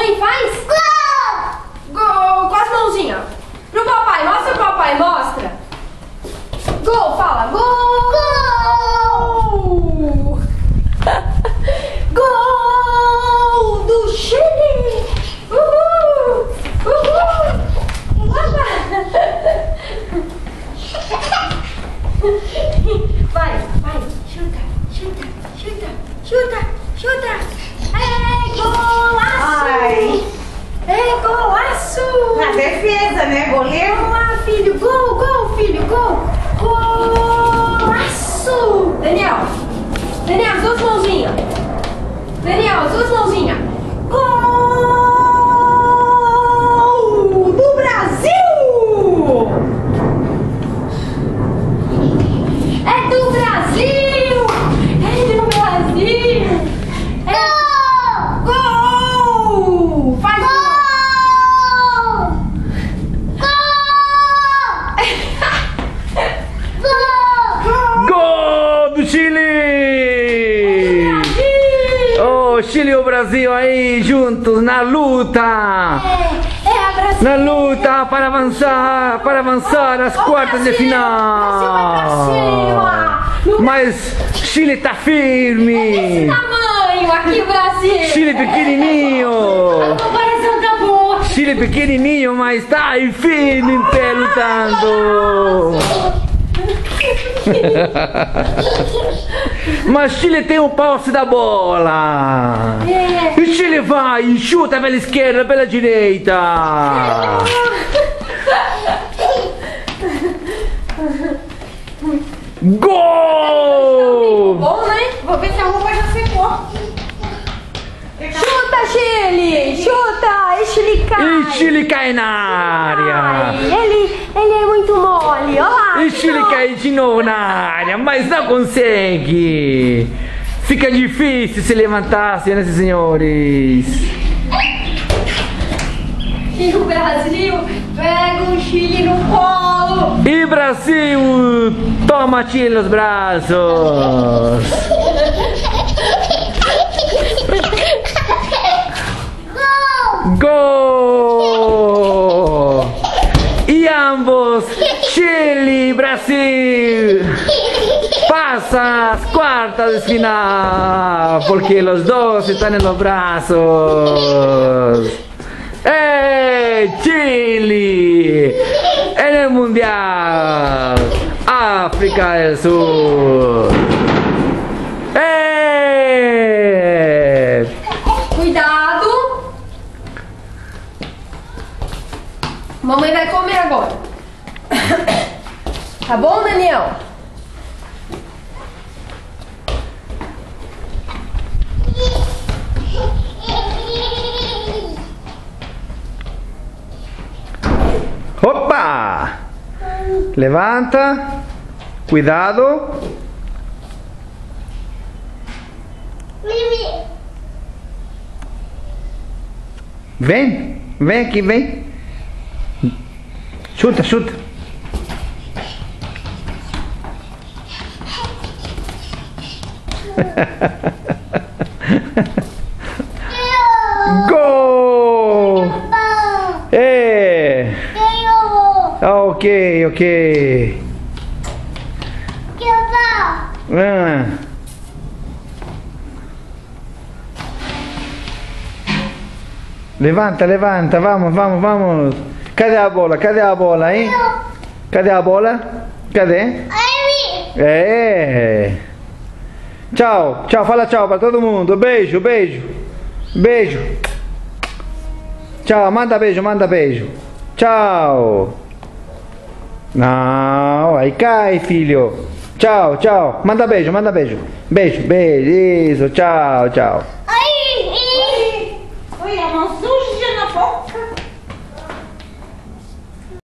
aí, faz. Gol! Gol! Com as mãozinhas. Pro papai, mostra pro papai, mostra. Gol, fala. Gol! Gol! Gol do Chile! Uhul! Uhul! Vai, vai, chuta, chuta, chuta, chuta, chuta. Golaço! Ai. Golaço! Na defesa, né? Goleiro. Vamos lá, filho. Gol, gol, filho, gol. Golaço! Daniel, Daniel, as duas mãozinhas. Daniel, as duas mãozinhas. Gol do Brasil! É do Brasil! É do Brasil! Gol! Faz Gol do Chile! Oh, Chile e o Brasil aí juntos na luta! Na luta para avançar às quartas de final! Mas Chile tá firme! Tamanho aqui, Brasil! Chile pequenininho! A comparação tá boa! Chile pequenininho, mas tá aí firme em pé lutando! Mas Chile tem o posse da bola! E Chile vai, e chuta pela esquerda, pela direita! Gol! Bom, né? Vou ver se a roupa já secou. Chuta, Chile! Chuta! E Chile cai! E Chile cai na área! Ai, ele é muito mole, olha lá! E Chile cai de novo na área, mas não consegue! Fica difícil se levantar, senhoras e senhores! E o Brasil pega o Chile no colo! E Brasil, toma Chile nos braços! Gol! E ambos, Chile e Brasil, passa às quartas de final, porque os dois estão nos braços. Chile! En el Mundial! África del Sur! Cuidado! Mamãe vai comer agora. Tá bom, Daniel? Opa! Levanta. Cuidado. Vem. Vem aqui, vem. Chuta, chuta. Gol! Ok, ok. Ah. Levanta, levanta, vamos, vamos, vamos. Cadê a bola? Cadê a bola, hein? Cadê a bola? Cadê? É. Tchau, tchau, fala tchau pra todo mundo. Beijo, beijo. Beijo. Tchau, manda beijo, manda beijo. Tchau. Não, aí cai, filho. Tchau, tchau. Manda beijo, manda beijo. Beijo, beijo. Isso, tchau, tchau.